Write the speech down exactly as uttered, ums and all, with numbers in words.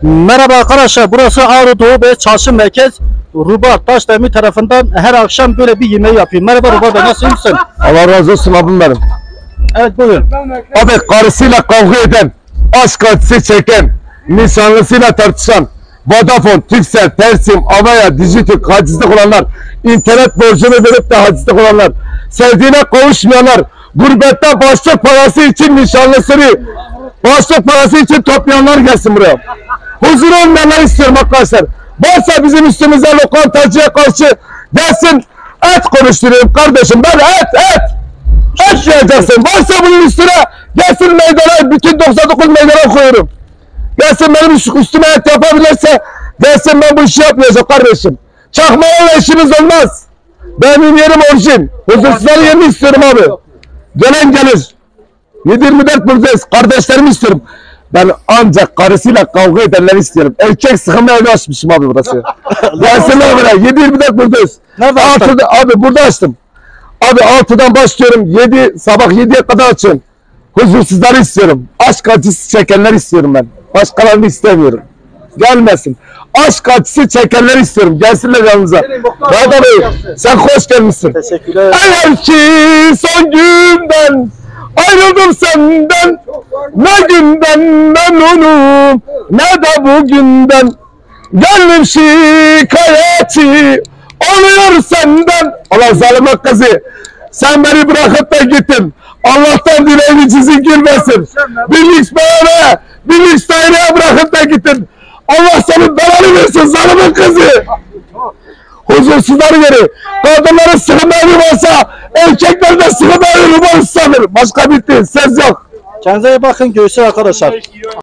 Merhaba arkadaşlar, burası Ağrı Doğu Bey Çarşı Merkez Ruba Taşdemir tarafından her akşam böyle bir yemeği yapıyor. Merhaba Ruba Bey, nasılsın? Allah razı olsun abim benim. Evet, buyurun. Abi karısıyla kavga eden, aşk acısı çeken, nişanlısıyla tartışan, Vodafone, Turkcell, Tersim, Avaya, Dijitürk, hacizlik olanlar, internet borcunu verip de hacizlik olanlar, sevdiğine kavuşmayanlar, gurbette başlık parası için nişanlısını, başlık parası için toplayanlar gelsin buraya. Huzur olmayanlar istiyorum arkadaşlar. Varsa bizim üstümüze lokantacıya karşı gelsin, et konuşturayım kardeşim, ben et, et. Et yiyeceksin. Varsa bunun üstüne gelsin meydana, bütün doksan dokuz meydana koyuyorum. Gelsin benim üstüme et yapabilirse, gelsin, ben bu işi yapmayacağım kardeşim. Çakmalarla işimiz olmaz. Benim yerim orijin. Huzursuzların yerini istiyorum abi. Gelen gelir. yedi yirmi dört buradayız. Kardeşlerimi istiyorum. Ben ancak karısıyla kavga edenleri istiyorum. Erkek sıkımı evi açmışım abi burası. Gelsinler buraya. yedi yirmi dört buradayız. Nerede açtın? Abi burada açtım. Abi altıdan başlıyorum. yedi sabah yediye kadar açıyorum. Huzursuzları istiyorum. Aşk acısı çekenler istiyorum ben. Başkalarını istemiyorum. Gelmesin. Aşk acısı çekenler istiyorum. Gelsinler yanımıza. Rada Bey, sen hoş gelmişsin. Teşekkürler. Eğer ki son günden ayrıldım senden, ne günden memnunum ne de bugünden. Gönlüm şikayeti oluyor senden. Allah zalime kızı, sen beni bırakıp da gittin. Allah'tan dileğini çizin girmesin. Bir lüks beğene, bir lüks daireye bırakıp da gittin. Allah senin belanı versin zalime kızı. Huzursuzları yeri. Kadınların sıkı meyvi varsa erkekler de sıkı meyvi var sanır. Başka bitti. Söz yok. Kendinize iyi bakın, görüşürüz arkadaşlar.